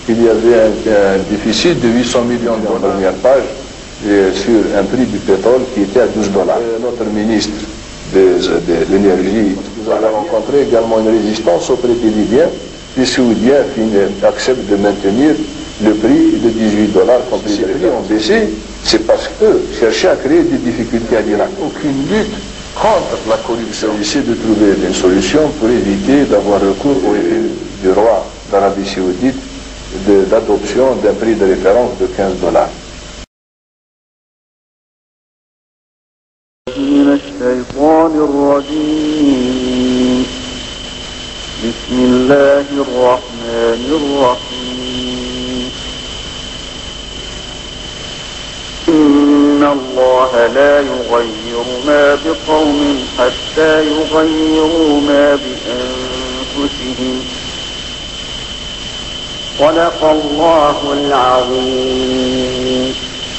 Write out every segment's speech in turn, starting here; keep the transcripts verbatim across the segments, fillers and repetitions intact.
qu'il y avait un, un déficit de huit cents millions dans la première page et sur un prix du pétrole qui était à douze dollars. Et notre ministre de, de l'énergie nous a rencontré également une résistance auprès des Libyens. Les Saoudiens acceptent de maintenir le prix de dix-huit dollars. Quand les prix ont baissé, c'est parce qu'eux cherchaient à créer des difficultés à l'Irak. Aucune lutte contre la corruption. Essayer de trouver une solution pour éviter d'avoir recours au F M du roi d'Arabie Saoudite d'adoption d'un prix de référence de quinze dollars. بسم الله الرحمن الرحيم إن الله لا يغير ما بقوم حتى يغيروا ما بأنفسهم صدق الله العظيم.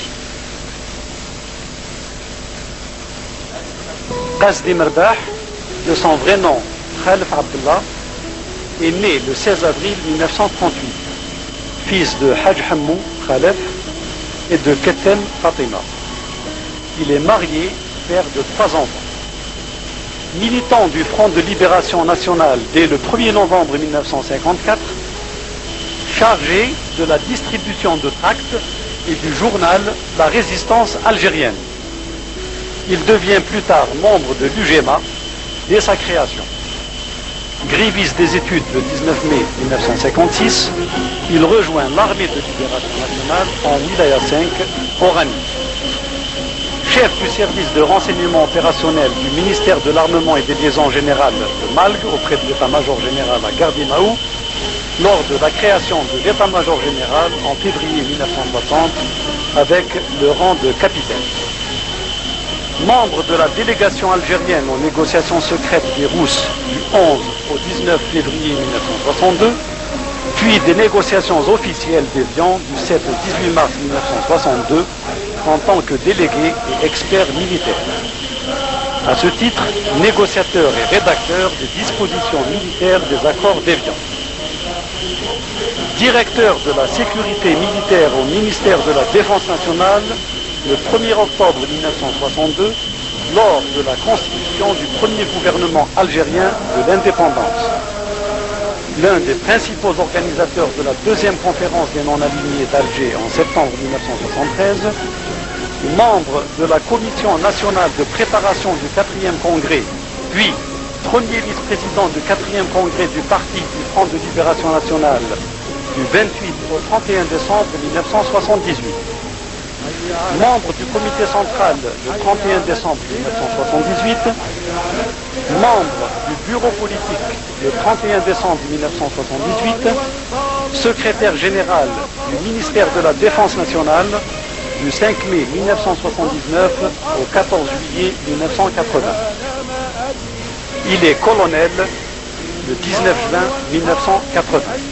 Qasdi Mirbah, de son vrai nom Khalif Abdullah, est né le seize avril mille neuf cent trente-huit, fils de Haj Hammou Khalef et de Ketem Fatima. Il est marié, père de trois enfants. Militant du Front de Libération Nationale dès le premier novembre mille neuf cent cinquante-quatre, chargé de la distribution de tracts et du journal La Résistance algérienne. Il devient plus tard membre de l'U G M A dès sa création. Gréviste des études le dix-neuf mai mille neuf cent cinquante-six, il rejoint l'armée de libération nationale en Wilaya cinq, Oranie. Chef du service de renseignement opérationnel du ministère de l'Armement et des Liaisons Générales de Malgue auprès de l'état-major général à Gardimaou, lors de la création de l'état-major général en février mille neuf cent soixante avec le rang de capitaine. Membre de la délégation algérienne aux négociations secrètes des Rousses du onze au dix-neuf février mille neuf cent soixante-deux, puis des négociations officielles d'Évian du sept au dix-huit mars mille neuf cent soixante-deux en tant que délégué et expert militaire. À ce titre, négociateur et rédacteur des dispositions militaires des accords d'Évian. Directeur de la sécurité militaire au ministère de la Défense nationale le premier octobre mille neuf cent soixante-deux, lors de la constitution du premier gouvernement algérien de l'indépendance. L'un des principaux organisateurs de la deuxième conférence des non-alignés d'Alger en septembre mille neuf cent soixante-treize, membre de la commission nationale de préparation du quatrième congrès, puis premier vice-président du quatrième congrès du Parti du Front de Libération Nationale du vingt-huit au trente et un décembre mille neuf cent soixante-dix-huit. Membre du comité central le trente et un décembre mille neuf cent soixante-dix-huit, membre du bureau politique le trente et un décembre mille neuf cent soixante-dix-huit, secrétaire général du ministère de la Défense nationale du cinq mai mille neuf cent soixante-dix-neuf au quatorze juillet mille neuf cent quatre-vingts. Il est colonel le dix-neuf juin mille neuf cent quatre-vingts.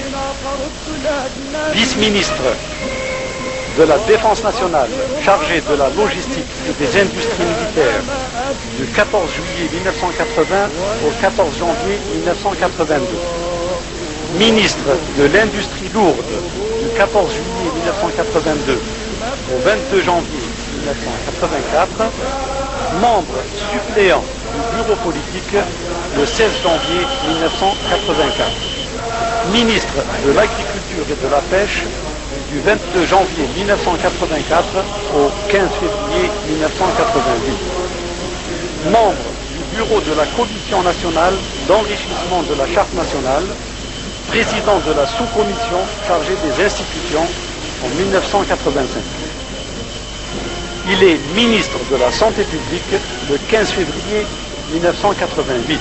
Vice-ministre de la Défense nationale, chargé de la logistique et des industries militaires du quatorze juillet mille neuf cent quatre-vingts au quatorze janvier mille neuf cent quatre-vingt-deux. Ministre de l'industrie lourde du quatorze juillet mille neuf cent quatre-vingt-deux au vingt-deux janvier mille neuf cent quatre-vingt-quatre. Membre suppléant du bureau politique le seize janvier mille neuf cent quatre-vingt-quatre. Ministre de l'Agriculture et de la Pêche du vingt-deux janvier mille neuf cent quatre-vingt-quatre au quinze février mille neuf cent quatre-vingt-huit. Membre du bureau de la Commission nationale d'enrichissement de la Charte nationale, président de la sous-commission chargée des institutions en mille neuf cent quatre-vingt-cinq. Il est ministre de la Santé publique le quinze février mille neuf cent quatre-vingt-huit.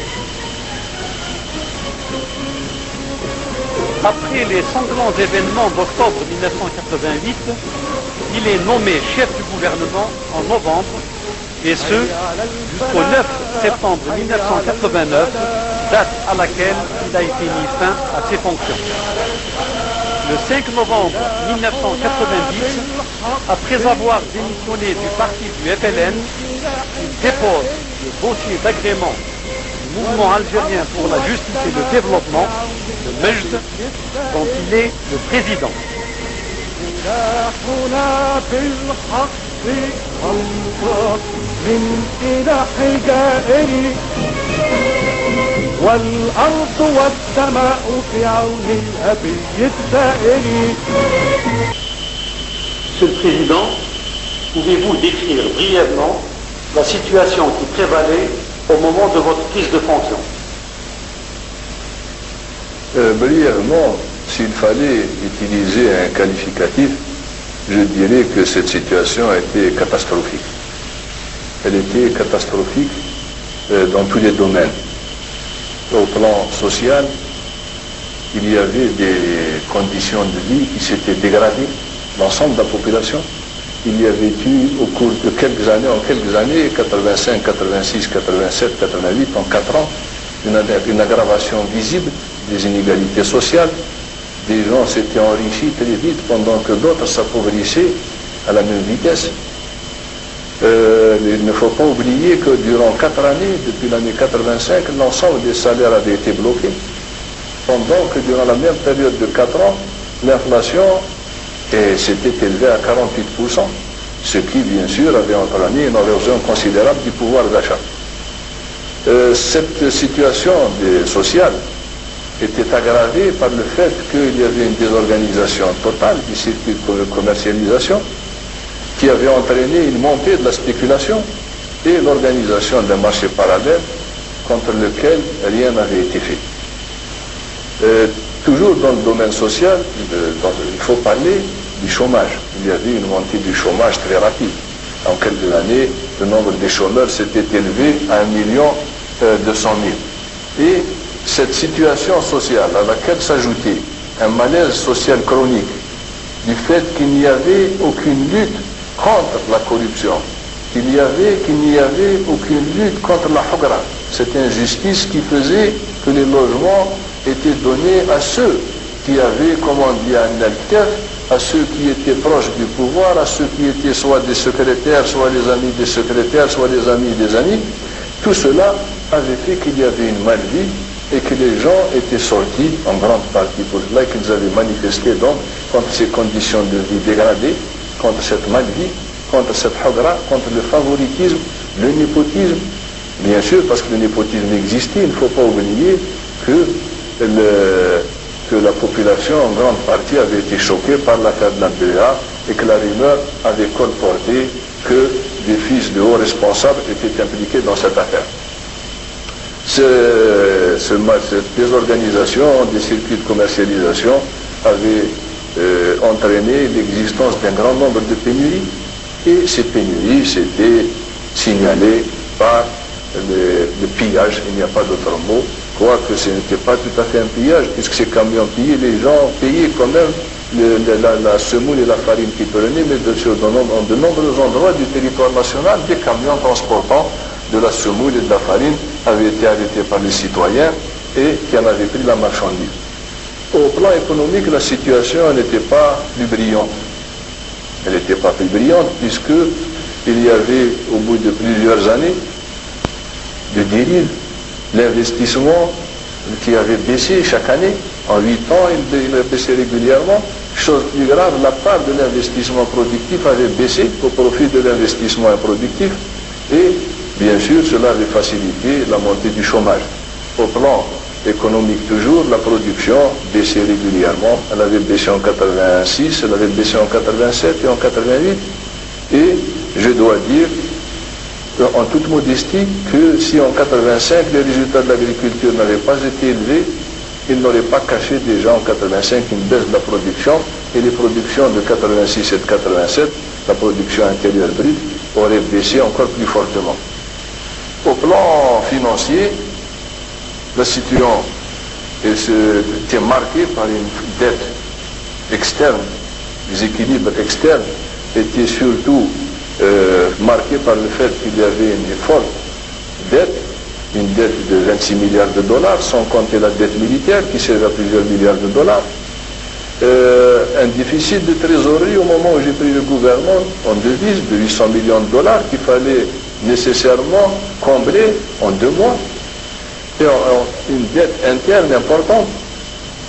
Après les sanglants événements d'octobre mille neuf cent quatre-vingt-huit, il est nommé chef du gouvernement en novembre, et ce, jusqu'au neuf septembre mille neuf cent quatre-vingt-neuf, date à laquelle il a été mis fin à ses fonctions. Le cinq novembre mille neuf cent quatre-vingt-dix, après avoir démissionné du parti du F L N, il dépose le dossier d'agrément du mouvement algérien pour la justice et le développement, le Al-Majd, dont il est le président. Monsieur le Président, pouvez-vous décrire brièvement la situation qui prévalait au moment de votre prise de fonction? Euh, brièvement, s'il fallait utiliser un qualificatif, je dirais que cette situation était catastrophique. Elle était catastrophique euh, dans tous les domaines. Au plan social, il y avait des conditions de vie qui s'étaient dégradées, l'ensemble de la population. Il y avait eu au cours de quelques années, en quelques années, quatre-vingt-cinq, quatre-vingt-six, quatre-vingt-sept, quatre-vingt-huit, en quatre ans, une, une aggravation visible des inégalités sociales. Des gens s'étaient enrichis très vite pendant que d'autres s'appauvrissaient à la même vitesse. Euh, il ne faut pas oublier que durant quatre années, depuis l'année quatre-vingt-cinq, l'ensemble des salaires avait été bloqué, pendant que durant la même période de quatre ans, l'inflation s'était élevée à quarante-huit pour cent, ce qui, bien sûr, avait entraîné une érosion considérable du pouvoir d'achat. Euh, cette situation de, sociale était aggravée par le fait qu'il y avait une désorganisation totale du circuit de commercialisation qui avait entraîné une montée de la spéculation et l'organisation d'un marché parallèle contre lequel rien n'avait été fait. Euh, toujours dans le domaine social, euh, dans, il faut parler du chômage. Il y avait une montée du chômage très rapide. En quelques années, le nombre des chômeurs s'était élevé à un million deux cent mille. Et cette situation sociale à laquelle s'ajoutait un malaise social chronique du fait qu'il n'y avait aucune lutte contre la corruption, qu'il y avait, qu'il n'y avait aucune lutte contre la hugra, cette injustice qui faisait que les logements étaient donnés à ceux qui avaient, comme on dit, un altef, à ceux qui étaient proches du pouvoir, à ceux qui étaient soit des secrétaires, soit les amis des secrétaires, soit les amis des amis. Tout cela avait fait qu'il y avait une mal-vie et que les gens étaient sortis en grande partie pour cela, qu'ils avaient manifesté donc contre ces conditions de vie dégradées, contre cette mal-vie, contre cette hugra, contre le favoritisme, le népotisme. Bien sûr, parce que le népotisme existait, il ne faut pas oublier que, le, que la population en grande partie avait été choquée par l'affaire de la B E A et que la rumeur avait colporté que des fils de hauts responsables étaient impliqués dans cette affaire. Ce, ce, cette désorganisation des circuits de commercialisation avait euh, entraîné l'existence d'un grand nombre de pénuries et ces pénuries s'étaient signalées par le, le pillage, il n'y a pas d'autre mot, quoique ce n'était pas tout à fait un pillage puisque ces camions pillaient, les gens payaient quand même le, la, la semoule et la farine qu'ils prenaient, mais de, sur de, dans de nombreux endroits du territoire national, des camions transportant de la semoule et de la farine avaient été arrêtés par les citoyens et qui en avaient pris la marchandise. Au plan économique, la situation n'était pas plus brillante. Elle n'était pas plus brillante puisque il y avait, au bout de plusieurs années, de dérive, l'investissement qui avait baissé chaque année. En huit ans, il, il a baissé régulièrement. Chose plus grave, la part de l'investissement productif avait baissé au profit de l'investissement improductif et bien sûr, cela avait facilité la montée du chômage. Au plan économique toujours, la production baissait régulièrement. Elle avait baissé en quatre-vingt-six, elle avait baissé en quatre-vingt-sept et en quatre-vingt-huit. Et je dois dire, en toute modestie, que si en quatre-vingt-cinq les résultats de l'agriculture n'avaient pas été élevés, ils n'auraient pas caché déjà en quatre-vingt-cinq une baisse de la production et les productions de quatre-vingt-six et de quatre-vingt-sept, la production intérieure brute, aurait baissé encore plus fortement. Au plan financier, la situation était marquée par une dette externe. Les équilibres externes étaient surtout euh, marqués par le fait qu'il y avait une forte dette, une dette de vingt-six milliards de dollars, sans compter la dette militaire qui s'élève à plusieurs milliards de dollars. Euh, un déficit de trésorerie au moment où j'ai pris le gouvernement en devise de huit cents millions de dollars qu'il fallait nécessairement combler en deux mois, et en, en une dette interne importante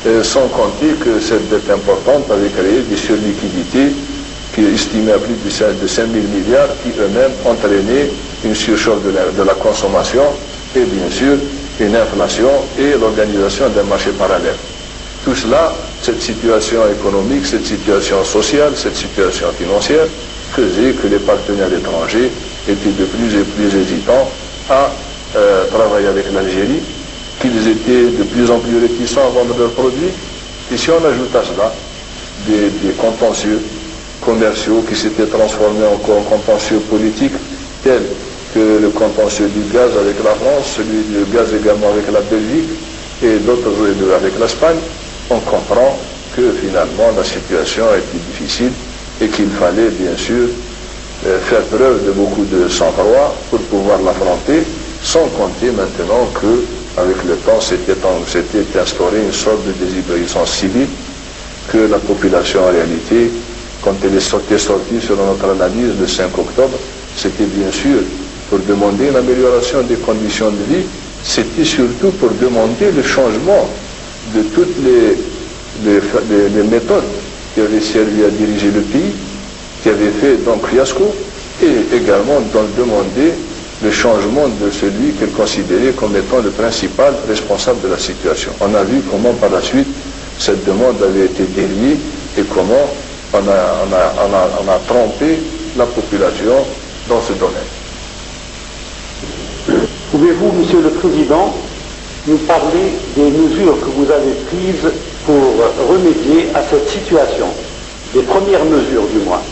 euh, sans compter que cette dette importante avait créé des surliquidités qui est estimé à plus de cinq mille milliards, qui eux-mêmes entraînaient une surchauffe de la, de la consommation et bien sûr une inflation et l'organisation d'un marché parallèle. Tout cela, cette situation économique, cette situation sociale, cette situation financière faisait que les partenaires étrangers étaient de plus et plus hésitants à euh, travailler avec l'Algérie, qu'ils étaient de plus en plus réticents à vendre leurs produits. Et si on ajoute à cela des, des contentieux commerciaux qui s'étaient transformés en contentieux politiques, tels que le contentieux du gaz avec la France, celui du gaz également avec la Belgique et d'autres avec l'Espagne, on comprend que finalement la situation était difficile et qu'il fallait bien sûr euh, faire preuve de beaucoup de sang-froid pour pouvoir l'affronter, sans compter maintenant que avec le temps s'était instauré une sorte de désobéissance civile, que la population en réalité, quand elle est sortie, sortie selon notre analyse le cinq octobre, c'était bien sûr pour demander une amélioration des conditions de vie, c'était surtout pour demander le changement de toutes les, les, les, les méthodes qui avaient servi à diriger le pays, qui avaient fait donc fiasco, et également donc demander le changement de celui qu'elle considérait comme étant le principal responsable de la situation. On a vu comment par la suite cette demande avait été déliée et comment on a, on a, on a, on a trompé la population dans ce domaine. Pouvez-vous, Monsieur le Président, nous parler des mesures que vous avez prises pour remédier à cette situation, des premières mesures du moins?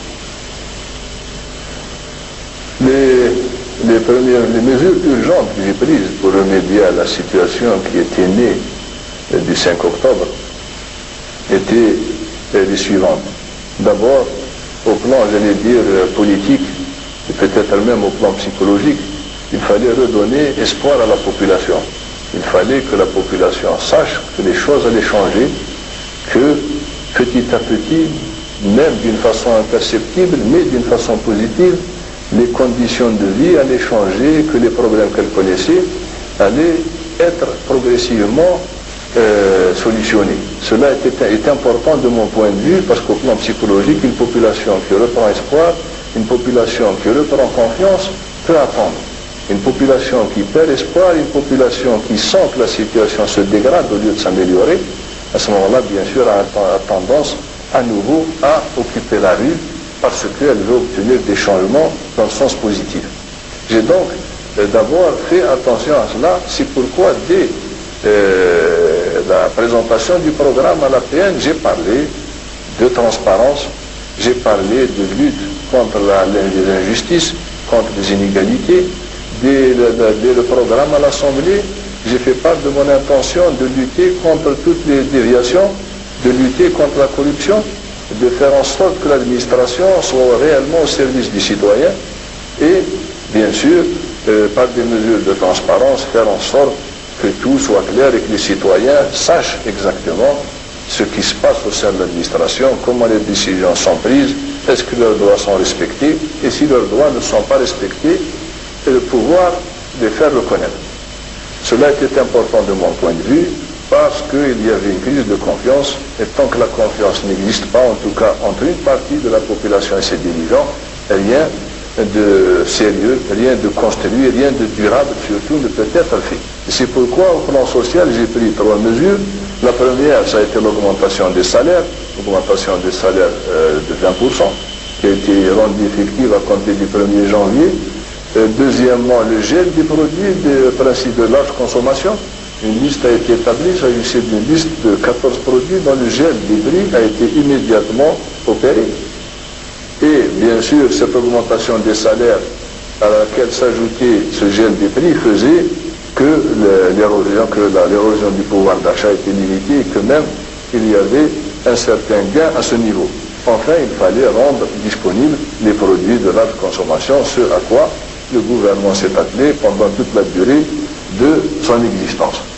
Les, les premières les mesures urgentes que j'ai prises pour remédier à la situation qui était née euh, du cinq octobre étaient euh, les suivantes. D'abord, au plan, j'allais dire, euh, politique, et peut-être même au plan psychologique, il fallait redonner espoir à la population. Il fallait que la population sache que les choses allaient changer, que petit à petit, même d'une façon imperceptible, mais d'une façon positive, les conditions de vie allaient changer, que les problèmes qu'elle connaissait allaient être progressivement euh, solutionnés. Cela était, est important de mon point de vue, parce qu'au plan psychologique, une population qui reprend espoir, une population qui reprend confiance, peut attendre. Une population qui perd espoir, une population qui sent que la situation se dégrade au lieu de s'améliorer, à ce moment-là, bien sûr, a, a tendance à nouveau à occuper la rue parce qu'elle veut obtenir des changements dans le sens positif. J'ai donc euh, d'abord fait attention à cela, c'est pourquoi dès euh, la présentation du programme à l'A P N, j'ai parlé de transparence, j'ai parlé de lutte contre la, les injustices, contre les inégalités. Dès le, dès le programme à l'Assemblée, j'ai fait part de mon intention de lutter contre toutes les déviations, de lutter contre la corruption, de faire en sorte que l'administration soit réellement au service du citoyen et, bien sûr, euh, par des mesures de transparence, faire en sorte que tout soit clair et que les citoyens sachent exactement ce qui se passe au sein de l'administration, comment les décisions sont prises, est-ce que leurs droits sont respectés, et si leurs droits ne sont pas respectés, et le pouvoir les faire reconnaître. Cela était important de mon point de vue parce qu'il y avait une crise de confiance et tant que la confiance n'existe pas, en tout cas entre une partie de la population et ses dirigeants, rien de sérieux, rien de construit, rien de durable surtout ne peut être fait. Et c'est pourquoi au plan social j'ai pris trois mesures. La première, ça a été l'augmentation des salaires, l'augmentation des salaires euh, de vingt pour cent qui a été rendue effective à compter du premier janvier. Euh, deuxièmement, le gel des produits de principe de large consommation. Une liste a été établie, s'agissait d'une liste de quatorze produits dont le gel des prix a été immédiatement opéré. Et bien sûr, cette augmentation des salaires à laquelle s'ajoutait ce gel des prix faisait que l'érosion, que l'érosion du pouvoir d'achat était limitée et que même il y avait un certain gain à ce niveau. Enfin, il fallait rendre disponibles les produits de large consommation, ce à quoi le gouvernement s'est attelé pendant toute la durée de son existence.